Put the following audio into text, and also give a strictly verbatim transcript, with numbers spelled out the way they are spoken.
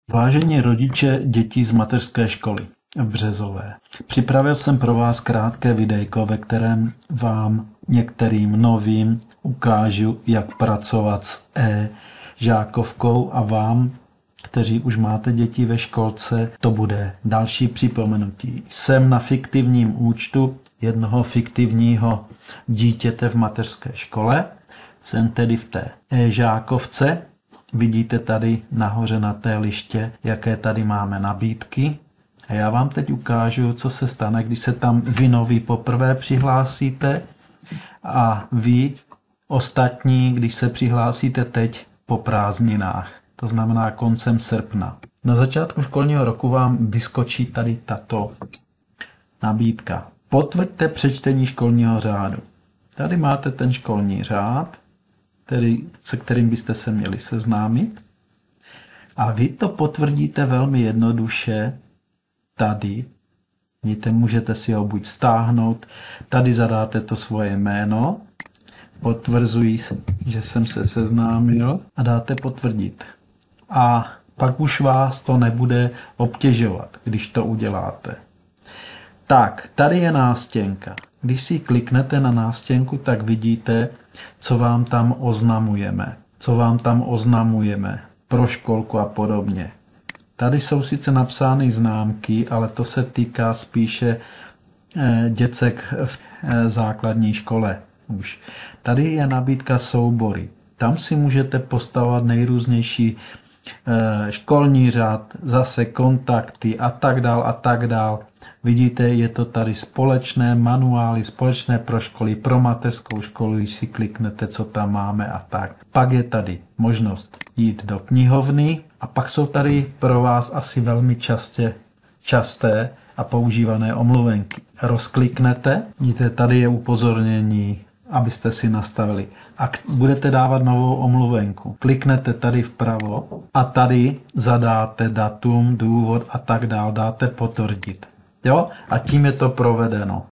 Vážení rodiče dětí z mateřské školy v Březové, připravil jsem pro vás krátké videjko, ve kterém vám některým novým ukážu, jak pracovat s e-žákovkou a vám, kteří už máte děti ve školce, to bude další připomenutí. Jsem na fiktivním účtu jednoho fiktivního dítěte v mateřské škole, jsem tedy v té e-žákovce. Vidíte tady nahoře na té liště, jaké tady máme nabídky. A já vám teď ukážu, co se stane, když se tam vy noví poprvé přihlásíte a vy ostatní, když se přihlásíte teď po prázdninách. To znamená koncem srpna. Na začátku školního roku vám vyskočí tady tato nabídka. Potvrďte přečtení školního řádu. Tady máte ten školní řád, který, se kterým byste se měli seznámit. A vy to potvrdíte velmi jednoduše tady. Vidíte, můžete si ho buď stáhnout, tady zadáte to svoje jméno, potvrzuji, že jsem se seznámil a dáte potvrdit. A pak už vás to nebude obtěžovat, když to uděláte. Tak, tady je nástěnka. Když si kliknete na nástěnku, tak vidíte, co vám tam oznamujeme. Co vám tam oznamujeme pro školku a podobně. Tady jsou sice napsány známky, ale to se týká spíše děcek v základní škole. Už. Tady je nabídka soubory. Tam si můžete postavovat nejrůznější školní řád, zase kontakty a tak dál a tak dál. Vidíte, je to tady společné manuály, společné pro školy, pro mateřskou školu, když si kliknete, co tam máme a tak. Pak je tady možnost jít do knihovny a pak jsou tady pro vás asi velmi častě, časté a používané omluvenky. Rozkliknete, vidíte, tady je upozornění, abyste si nastavili. A budete dávat novou omluvenku. Kliknete tady vpravo a tady zadáte datum, důvod a tak dál, dáte potvrdit. Jo? A tím je to provedeno.